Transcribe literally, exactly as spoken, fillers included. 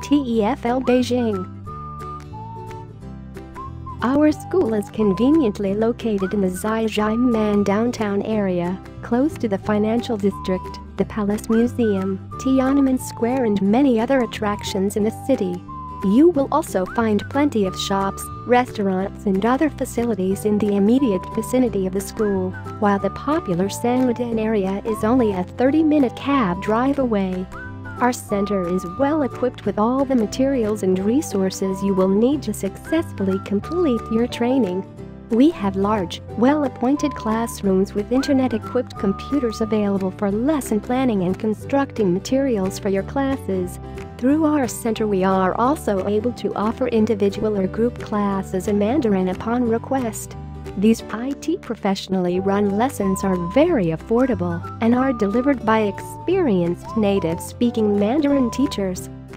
T E F L Beijing. Our school is conveniently located in the Xi Zhi Men downtown area, close to the financial district, the Palace Museum, Tiananmen Square and many other attractions in the city. You will also find plenty of shops, restaurants and other facilities in the immediate vicinity of the school, while the popular Sanlitun area is only a thirty-minute cab drive away. Our center is well equipped with all the materials and resources you will need to successfully complete your training. We have large, well-appointed classrooms with internet-equipped computers available for lesson planning and constructing materials for your classes. Through our center we are also able to offer individual or group classes in Mandarin upon request. These I T professionally run lessons are very affordable and are delivered by experienced native-speaking Mandarin teachers.